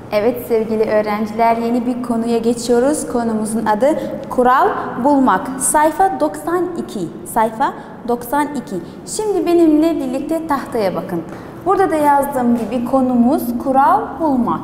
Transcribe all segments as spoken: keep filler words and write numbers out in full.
Evet sevgili öğrenciler, yeni bir konuya geçiyoruz. Konumuzun adı kural bulmak. Sayfa doksan iki. Sayfa doksan iki. Şimdi benimle birlikte tahtaya bakın. Burada da yazdığım gibi konumuz kural bulmak.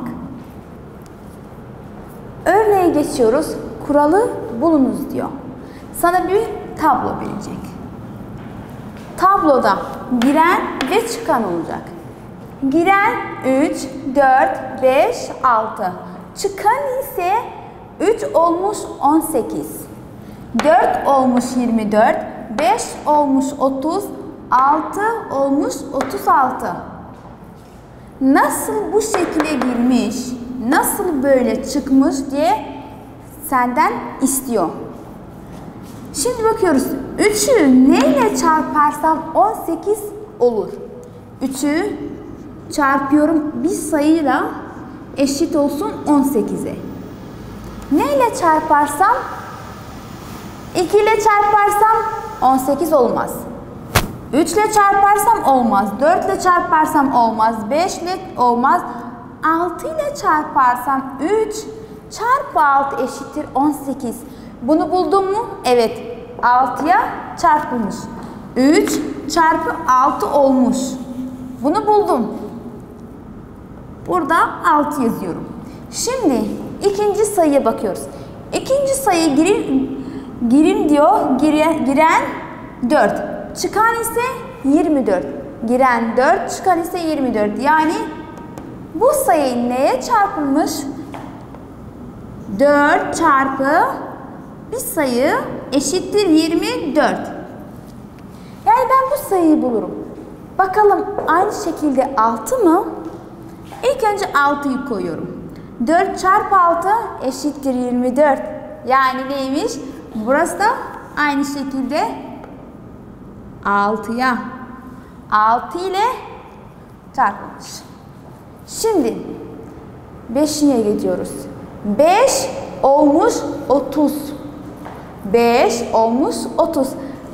Örneğe geçiyoruz. Kuralı bulunuz diyor. Sana bir tablo verecek. Tabloda giren ve çıkan olacak. Giren üç, dört, beş, altı. Çıkan ise üç olmuş on sekiz. dört olmuş yirmi dört. beş olmuş otuz. altı olmuş otuz altı. Nasıl bu şekilde girmiş, nasıl böyle çıkmış diye senden istiyor. Şimdi bakıyoruz. üçü neyle çarparsam on sekiz olur. üçü çarpıyorum bir sayıyla eşit olsun on sekize. Neyle çarparsam? iki ile çarparsam on sekiz olmaz. üç ile çarparsam olmaz. dört ile çarparsam olmaz. beş ile olmaz. altı ile çarparsam üç çarpı altı eşittir on sekiz. Bunu buldun mu? Evet. altıya çarpılmış. üç çarpı altı olmuş. Bunu buldum. Burada altı yazıyorum. Şimdi ikinci sayıya bakıyoruz. İkinci sayı girin, girin diyor. Giren, giren dört. Çıkan ise yirmi dört. Giren dört, çıkan ise yirmi dört. Yani bu sayı neye çarpılmış? dört çarpı bir sayı eşittir yirmi dört. Yani ben bu sayıyı bulurum. Bakalım aynı şekilde altı mı? İlk önce altıyı koyuyorum. dört çarpı altı eşittir yirmi dört. Yani neymiş? Burası da aynı şekilde altıya. altı ile çarpılmış. Şimdi beşiye gidiyoruz. beş olmuş otuz. beş olmuş otuz.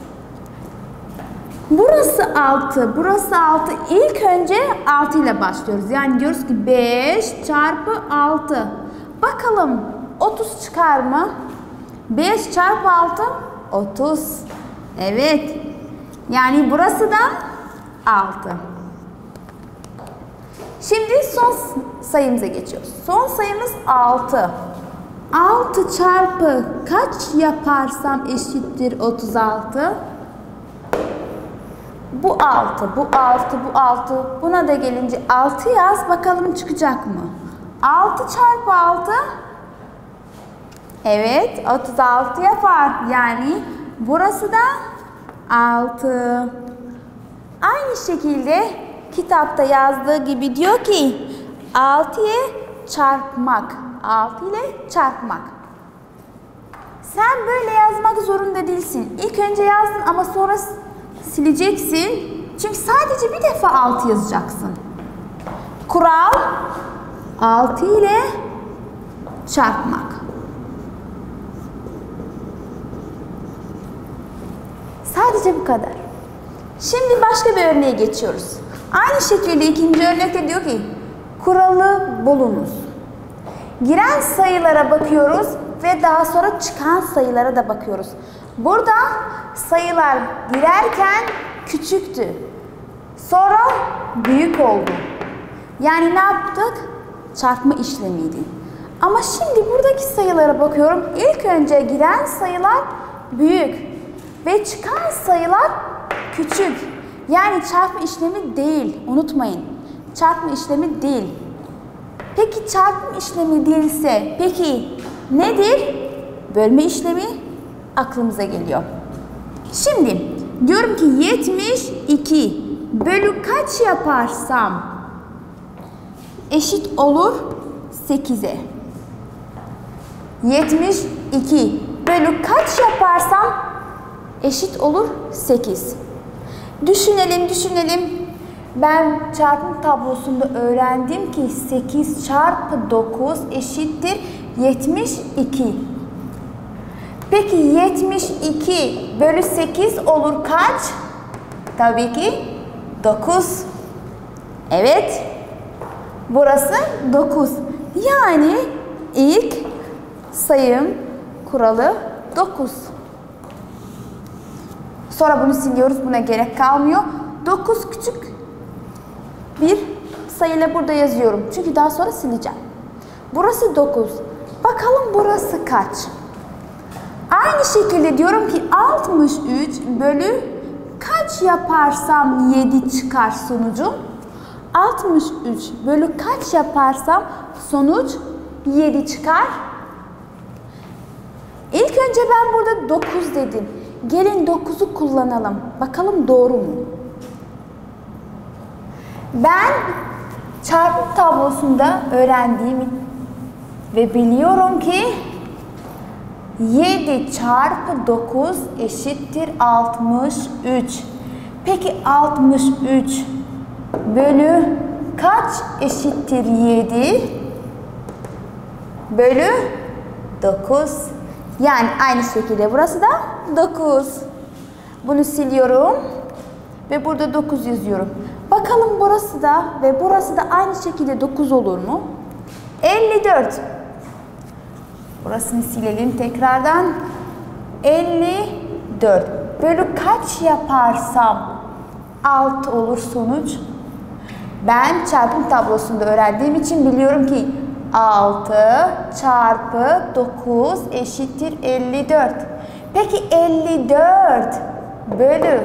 Burası altı, burası altı. İlk önce altı ile başlıyoruz. Yani diyoruz ki beş çarpı altı. Bakalım otuz çıkar mı? beş çarpı altı otuz. Evet. Yani burası da altı. Şimdi son sayımıza geçiyoruz. Son sayımız altı. altı çarpı kaç yaparsam eşittir otuz altı? Bu altı, bu altı, bu altı. Buna da gelince altı yaz. Bakalım çıkacak mı? altı çarpı altı. Evet, otuz altı yapar. Yani burası da altı. Aynı şekilde kitapta yazdığı gibi diyor ki altıya çarpmak. altı ile çarpmak. Sen böyle yazmak zorunda değilsin. İlk önce yazdın ama sonra sileceksin. Çünkü sadece bir defa altı yazacaksın. Kural altı ile çarpmak. Sadece bu kadar. Şimdi başka bir örneğe geçiyoruz. Aynı şekilde ikinci örnekte diyor ki kuralı bulunuz. Giren sayılara bakıyoruz ve daha sonra çıkan sayılara da bakıyoruz. Burada sayılar girerken küçüktü. Sonra büyük oldu. Yani ne yaptık? Çarpma işlemiydi. Ama şimdi buradaki sayılara bakıyorum. İlk önce giren sayılar büyük ve çıkan sayılar küçük. Yani çarpma işlemi değil. Unutmayın. Çarpma işlemi değil. Peki çarpma işlemi değilse peki nedir? Bölme işlemi aklımıza geliyor. Şimdi diyorum ki yetmiş iki bölü kaç yaparsam eşit olur sekize. yetmiş iki bölü kaç yaparsam eşit olur sekiz. Düşünelim, düşünelim. Ben çarpım tablosunda öğrendim ki sekiz çarpı dokuz eşittir yetmiş iki. Peki yetmiş iki bölü sekiz olur kaç? Tabii ki dokuz. Evet. Burası dokuz. Yani ilk sayım kuralı dokuz. Sonra bunu siliyoruz. Buna gerek kalmıyor. dokuz küçük bir sayıyla burada yazıyorum. Çünkü daha sonra sileceğim. Burası dokuz. Bakalım burası kaç? Aynı şekilde diyorum ki altmış üç bölü kaç yaparsam yedi çıkar sonucum? altmış üç bölü kaç yaparsam sonuç yedi çıkar? İlk önce ben burada dokuz dedim. Gelin dokuzu kullanalım. Bakalım doğru mu? Ben çarpım tablosunda öğrendiğim ve biliyorum ki yedi çarpı dokuz eşittir altmış üç. Peki altmış üç bölü kaç eşittir yedi? Bölü dokuz. Yani aynı şekilde burası da dokuz. Bunu siliyorum ve burada dokuz yazıyorum. Bakalım burası da ve burası da aynı şekilde dokuz olur mu? elli dört. Burasını silelim tekrardan. elli dört bölü kaç yaparsam altı olur sonuç? Ben çarpım tablosunda öğrendiğim için biliyorum ki altı çarpı dokuz eşittir elli dört. Peki elli dört bölü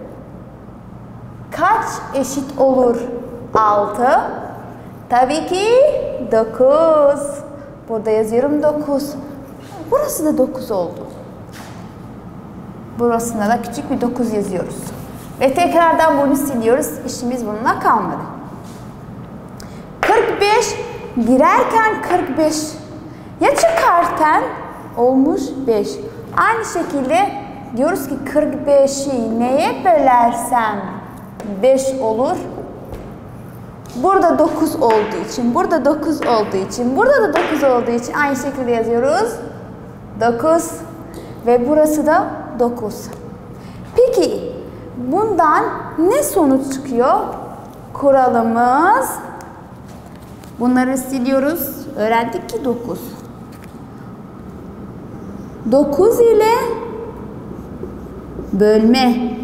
kaç eşit olur altı? Tabii ki dokuz. Burada yazıyorum dokuz. Burası da dokuz oldu. Burasına da küçük bir dokuz yazıyoruz. Ve tekrardan bunu siliyoruz. İşimiz bununla kalmadı. kırk beş girerken kırk beş ya çıkarken olmuş beş. Aynı şekilde diyoruz ki kırk beşi neye bölersem beş olur. Burada dokuz olduğu için, burada dokuz olduğu için, burada da dokuz olduğu için aynı şekilde yazıyoruz. dokuz ve burası da dokuz. Peki bundan ne sonuç çıkıyor? Kuralımız, bunları siliyoruz. Öğrendik ki dokuz. dokuz ile bölme.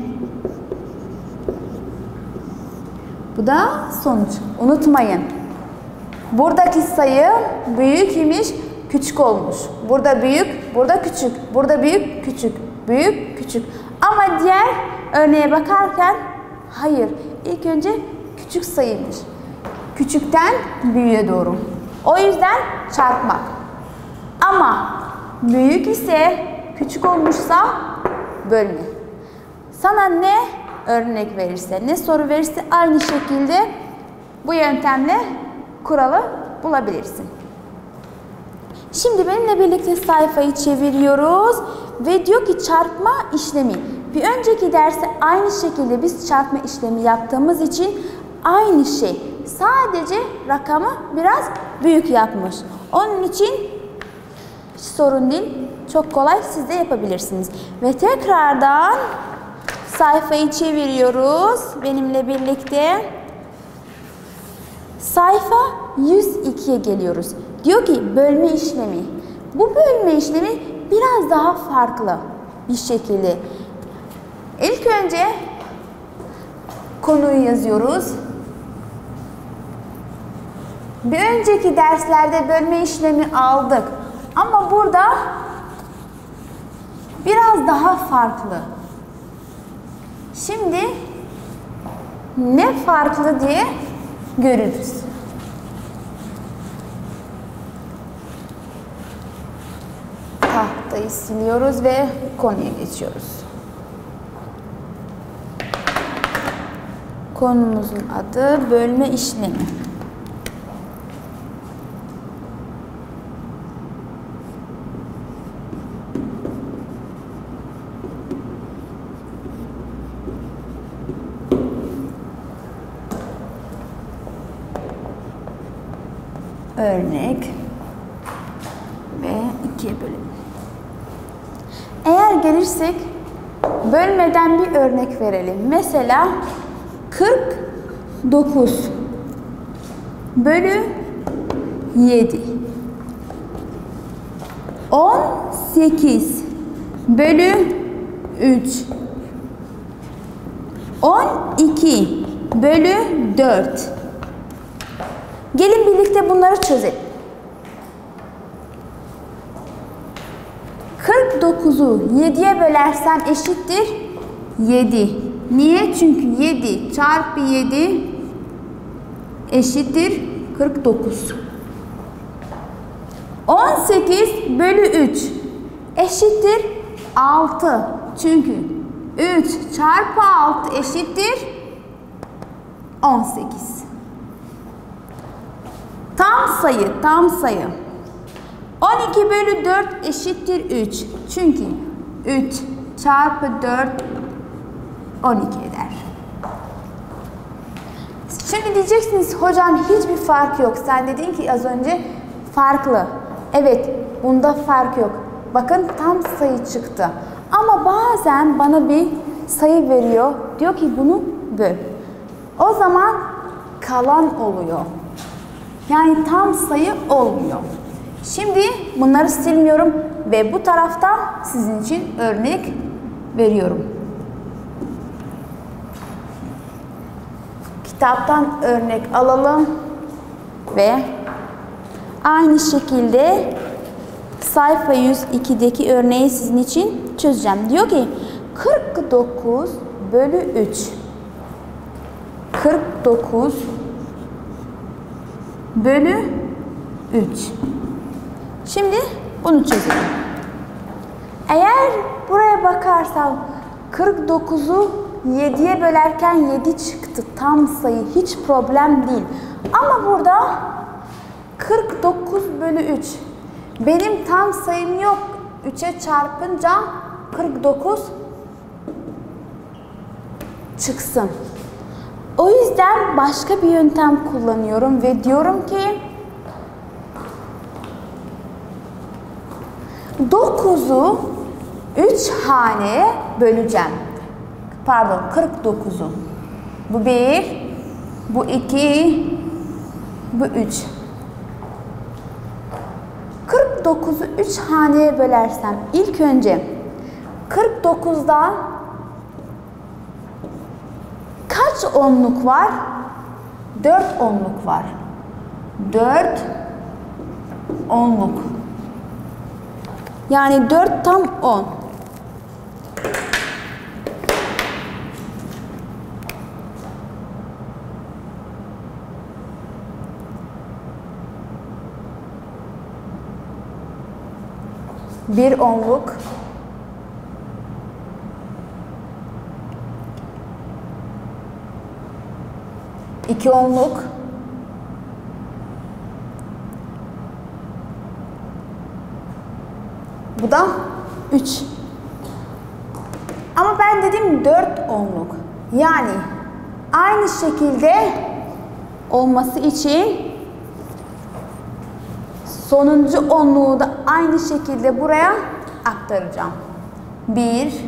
Bu da sonuç. Unutmayın. Buradaki sayı büyük imiş, küçük olmuş. Burada büyük, burada küçük. Burada büyük, küçük. Büyük, küçük. Ama diğer örneğe bakarken hayır. İlk önce küçük sayıymış. Küçükten büyüğe doğru. O yüzden çarpmak. Ama büyük ise küçük olmuşsa bölme. Sana ne örnek verirse, ne soru verirse aynı şekilde bu yöntemle kuralı bulabilirsin. Şimdi benimle birlikte sayfayı çeviriyoruz ve diyor ki çarpma işlemi. Bir önceki derste aynı şekilde biz çarpma işlemi yaptığımız için aynı şey. Sadece rakamı biraz büyük yapmış. Onun için hiç sorun değil. Çok kolay, siz de yapabilirsiniz. Ve tekrardan sayfayı çeviriyoruz benimle birlikte. Sayfa yüz ikiye geliyoruz. Diyor ki bölme işlemi. Bu bölme işlemi biraz daha farklı bir şekilde. İlk önce konuyu yazıyoruz. Bir önceki derslerde bölme işlemi aldık. Ama burada biraz daha farklı. Şimdi ne farklı diye görürüz. Tahtayı siliyoruz ve konuya geçiyoruz. Konumuzun adı bölme işlemi. Örnek ve ikiye bölelim. Eğer gelirsek bölmeden bir örnek verelim. Mesela kırk dokuz bölü yedi. on sekiz bölü üç. on iki bölü dört. Gelin birlikte bunları çözelim. kırk dokuzu yediye bölersen eşittir yedi. Niye? Çünkü yedi çarpı yedi eşittir kırk dokuz. on sekiz bölü üç eşittir altı. Çünkü üç çarpı altı eşittir on sekiz. Tam sayı, tam sayı. on iki bölü dört eşittir üç. Çünkü üç çarpı dört on iki eder. Şimdi diyeceksiniz hocam hiçbir fark yok. Sen dedin ki az önce farklı. Evet, bunda fark yok. Bakın tam sayı çıktı. Ama bazen bana bir sayı veriyor. Diyor ki bunu böl. O zaman kalan oluyor. Yani tam sayı olmuyor. Şimdi bunları silmiyorum ve bu taraftan sizin için örnek veriyorum. Kitaptan örnek alalım ve aynı şekilde sayfa yüz iki'deki örneği sizin için çözeceğim. Diyor ki kırk dokuz bölü üç. kırk dokuz bölü üç. Şimdi bunu çözelim. Eğer buraya bakarsam kırk dokuzu yediye bölerken yedi çıktı. Tam sayı, hiç problem değil. Ama burada kırk dokuz bölü üç. Benim tam sayım yok. üçe çarpınca kırk dokuz çıksın. O yüzden başka bir yöntem kullanıyorum ve diyorum ki dokuzu üç haneye böleceğim. Pardon, kırk dokuzu. Bu bir, bu iki, bu üç. kırk dokuzu üç haneye bölersem ilk önce kırk dokuzda kaç onluk var? dört onluk var. dört onluk. Yani dört tam on. Bir onluk. İki onluk. Bu da üç. Ama ben dedim dört onluk. Yani aynı şekilde olması için sonuncu onluğu da aynı şekilde buraya aktaracağım. bir,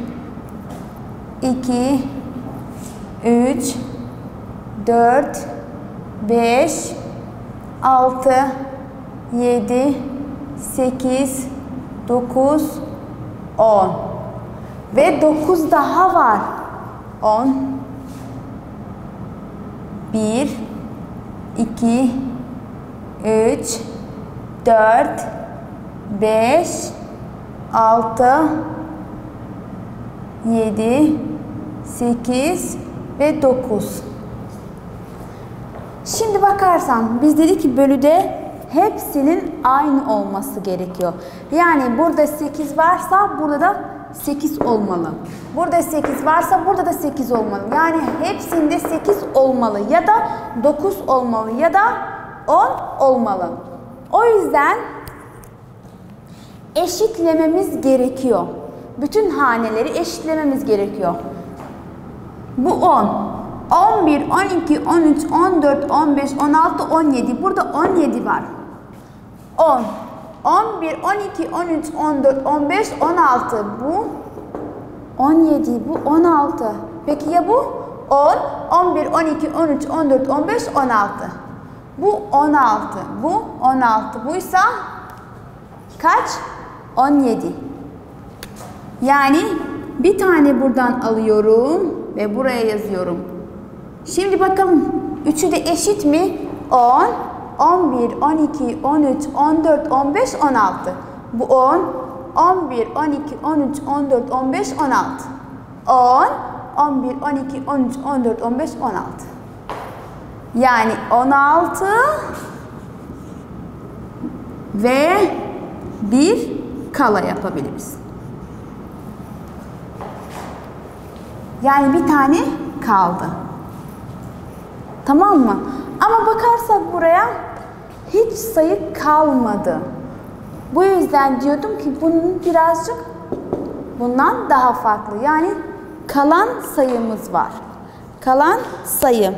iki, üç, dört, beş, altı, yedi, sekiz, dokuz, on. Ve dokuz daha var. on. bir, iki, üç, dört, beş, altı, yedi, sekiz ve dokuz. Şimdi bakarsan biz dedik ki bölüde hepsinin aynı olması gerekiyor. Yani burada sekiz varsa burada da sekiz olmalı. Burada sekiz varsa burada da sekiz olmalı. Yani hepsinde sekiz olmalı ya da dokuz olmalı ya da on olmalı. O yüzden eşitlememiz gerekiyor. Bütün haneleri eşitlememiz gerekiyor. Bu on. on bir, on iki, on üç, on dört, on beş, on altı, on yedi. Burada on yedi var. on. on bir, on iki, on üç, on dört, on beş, on altı. Bu on yedi, bu on altı. Peki ya bu? on, on bir, on iki, on üç, on dört, on beş, on altı. Bu on altı. Bu on altı. Buysa kaç? on yedi. Yani bir tane buradan alıyorum ve buraya yazıyorum. Şimdi bakalım üçü de eşit mi? on, on bir, on iki, on üç, on dört, on beş, on altı. Bu on, on bir, on iki, on üç, on dört, on beş, on altı. on, on bir, on iki, on üç, on dört, on beş, on altı. Yani on altı ve bir kala yapabiliriz. Yani bir tane kaldı. Tamam mı? Ama bakarsak buraya hiç sayı kalmadı. Bu yüzden diyordum ki bunun birazcık bundan daha farklı. Yani kalan sayımız var. Kalan sayı.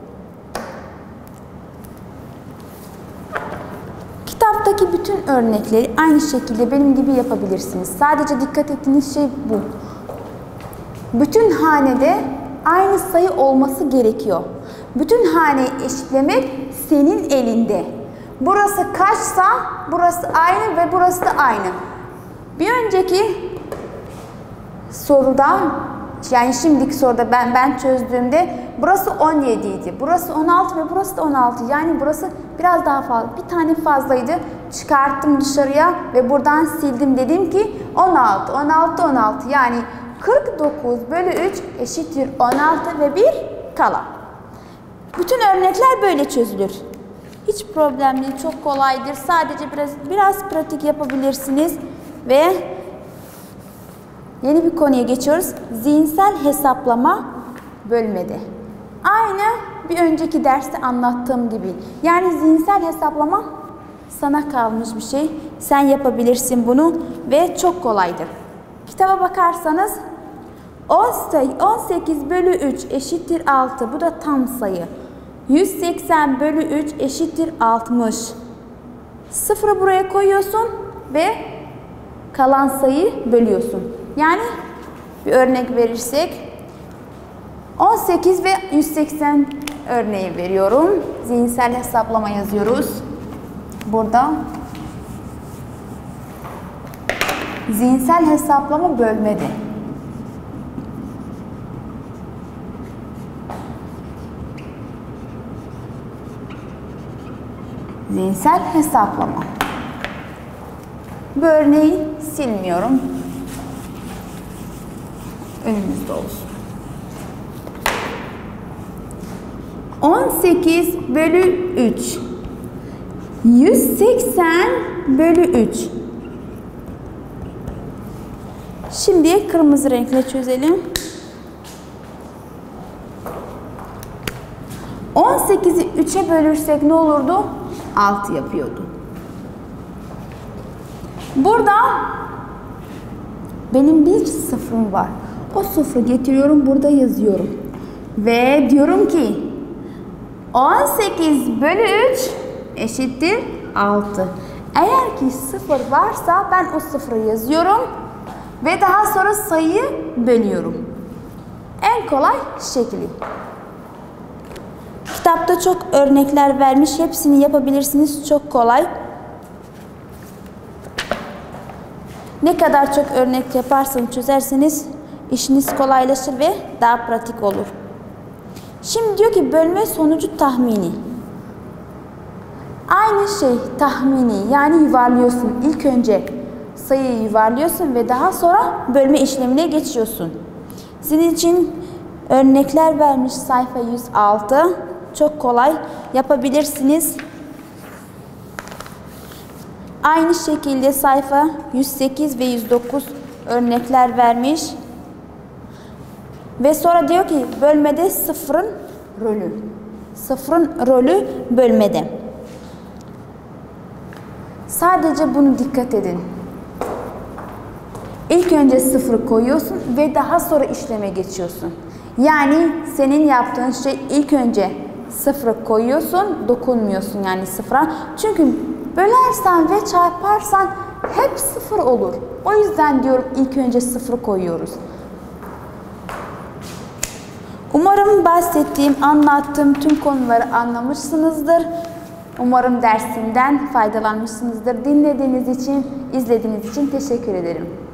Kitaptaki bütün örnekleri aynı şekilde benim gibi yapabilirsiniz. Sadece dikkat ettiğiniz şey bu. Bütün hanede aynı sayı olması gerekiyor. Bütün haneyi eşitlemek senin elinde. Burası kaçsa burası aynı ve burası da aynı. Bir önceki soruda, yani şimdiki soruda ben ben çözdüğümde burası on yedi idi. Burası on altı ve burası da on altı. Yani burası biraz daha fazla. Bir tane fazlaydı. Çıkarttım dışarıya ve buradan sildim. Dedim ki on altı, on altı, on altı. Yani kırk dokuz bölü üç eşittir on altı ve bir kala. Bütün örnekler böyle çözülür. Hiç problem değil, çok kolaydır. Sadece biraz biraz pratik yapabilirsiniz ve yeni bir konuya geçiyoruz. Zihinsel hesaplama bölmede. Aynı bir önceki derste anlattığım gibi. Yani zihinsel hesaplama sana kalmış bir şey. Sen yapabilirsin bunu ve çok kolaydır. Kitaba bakarsanız on sekiz bölü üç eşittir altı. Bu da tam sayı. yüz seksen bölü üç eşittir altmış. Sıfırı buraya koyuyorsun ve kalan sayıyı bölüyorsun. Yani bir örnek verirsek on sekiz ve yüz seksen örneği veriyorum. Zihinsel hesaplama yazıyoruz. Burada zihinsel hesaplama bölmede. Zihinsel hesaplama. Bu örneği silmiyorum. Önümüzde olsun. on sekiz bölü üç. yüz seksen bölü üç. Şimdi kırmızı renkle çözelim. on sekizi üçe bölürsek ne olurdu? altı yapıyordu. Burada benim bir sıfırım var. O sıfırı getiriyorum, burada yazıyorum. Ve diyorum ki on sekiz bölü üç eşittir altı. Eğer ki sıfır varsa ben o sıfırı yazıyorum ve daha sonra sayıyı bölüyorum. En kolay şekli. Kitapta çok örnekler vermiş. Hepsini yapabilirsiniz. Çok kolay. Ne kadar çok örnek yaparsanız çözerseniz işiniz kolaylaşır ve daha pratik olur. Şimdi diyor ki bölme sonucu tahmini. Aynı şey tahmini, yani yuvarlıyorsun. İlk önce sayıyı yuvarlıyorsun ve daha sonra bölme işlemine geçiyorsun. Sizin için örnekler vermiş sayfa yüz altı. Çok kolay yapabilirsiniz. Aynı şekilde sayfa yüz sekiz ve yüz dokuz örnekler vermiş. Ve sonra diyor ki bölmede sıfırın rolü. Sıfırın rolü bölmede. Sadece bunu dikkat edin. İlk önce sıfırı koyuyorsun ve daha sonra işleme geçiyorsun. Yani senin yaptığın şey ilk önce sıfırı koyuyorsun, dokunmuyorsun yani sıfıra. Çünkü bölersen ve çarparsan hep sıfır olur. O yüzden diyorum ilk önce sıfırı koyuyoruz. Umarım bahsettiğim, anlattığım tüm konuları anlamışsınızdır. Umarım dersimden faydalanmışsınızdır. Dinlediğiniz için, izlediğiniz için teşekkür ederim.